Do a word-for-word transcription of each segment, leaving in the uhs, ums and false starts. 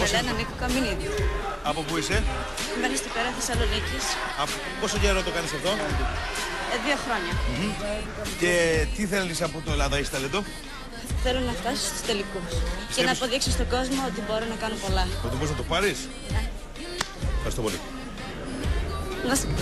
Με λένε Νίκο Καμινίδη. Από πού είσαι? Μένω στην Πέρα Θεσσαλονίκης. Από πόσο καιρό το κάνεις αυτό? Ε, δύο χρόνια. Mm-hmm. Και τι θέλεις από το Ελλάδα έχεις ταλέντο? Θέλω να φτάσω στους τελικούς. Πιστεύεις... Και να αποδείξω στον κόσμο ότι μπορώ να κάνω πολλά. Ότι μπορείς να το πάρεις? Ναι. Ευχαριστώ πολύ. Να σε...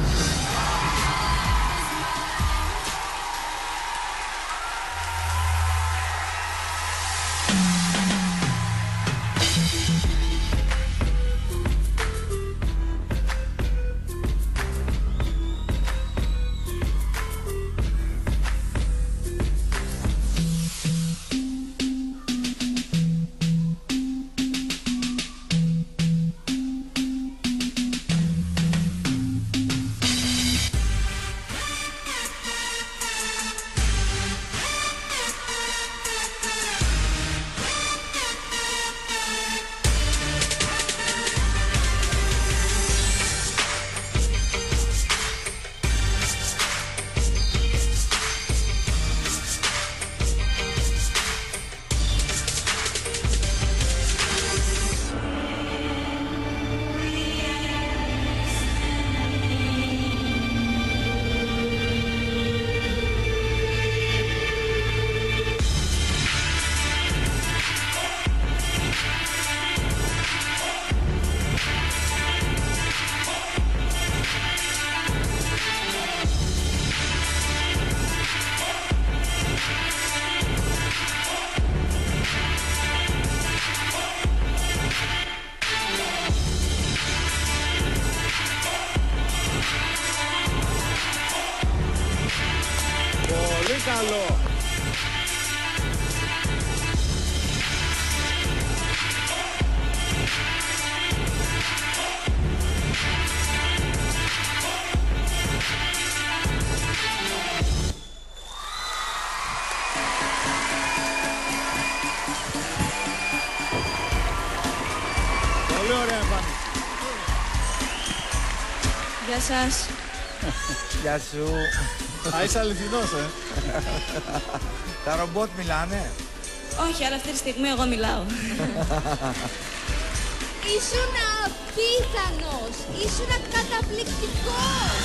Πολύ καλό. Πολύ ωραία εμφάνιση. Γεια σας. Γεια σου. Α, είσαι αληθινός, ε. Τα ρομπότ μιλάνε. Όχι, αλλά αυτή τη στιγμή εγώ μιλάω. Ήσουν απίθανος. Ήσουν καταπληκτικός.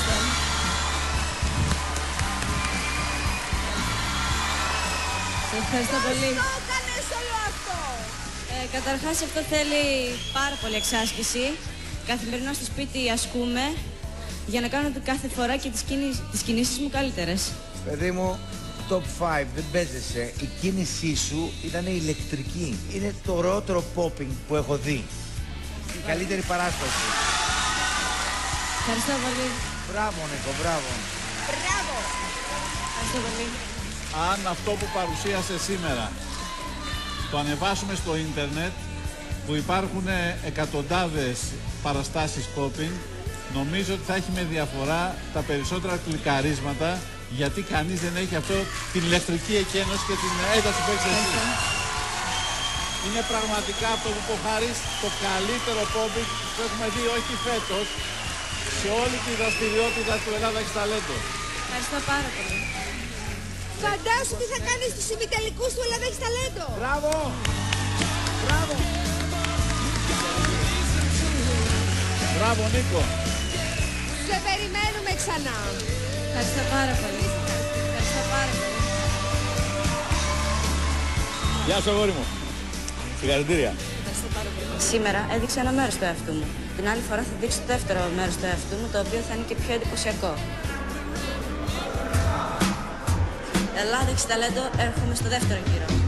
Σε ευχαριστώ πολύ. Πώς το έκανες όλο αυτό? Ε, καταρχάς αυτό θέλει πάρα πολύ εξάσκηση. Καθημερινά στο σπίτι ασκούμε για να κάνω κάθε φορά και τις, κίνη... τις κινήσεις μου καλύτερες. Παιδί μου, top πέντε, δεν παίζεσαι. Η κίνησή σου ήταν ηλεκτρική. Είναι το ωραιότερο popping που έχω δει. Η καλύτερη παράσταση. Ευχαριστώ πολύ. Μπράβο, Νίκο, μπράβο. Μπράβο. Ευχαριστώ πολύ. Αν αυτό που παρουσίασε σήμερα το ανεβάσουμε στο ίντερνετ, που υπάρχουν εκατοντάδες παραστάσεις popping, νομίζω ότι θα έχει με διαφορά τα περισσότερα κλικαρίσματα, γιατί κανείς δεν έχει αυτό την ηλεκτρική εκένωση και την ένταση που έχεις εσύ. Είναι πραγματικά αυτό που υποχάρεις το καλύτερο popping που έχουμε δει, όχι φέτος, σε όλη τη δραστηριότητα του Ελλάδα Έχεις Ταλέντο. Ευχαριστώ πάρα πολύ. Φαντάσου τι θα κάνεις στους ημιτελικούς του Ελλάδα Έχεις Ταλέντο. Μπράβο. Μπράβο. Μπράβο, Νίκο. Σε περιμένουμε ξανά. Ευχαριστώ πάρα πολύ. Ευχαριστώ πάρα πολύ. Γεια σου, αγόρι μου. Συγχαρητήρια. Ευχαριστώ πάρα πολύ. Σήμερα έδειξα ένα μέρος του εαυτού μου. Την άλλη φορά θα δείξω το δεύτερο μέρος του εαυτού μου, το οποίο θα είναι και πιο εντυπωσιακό. Ελλάδα Έχεις Ταλέντο, έρχομαι στο δεύτερο γύρο.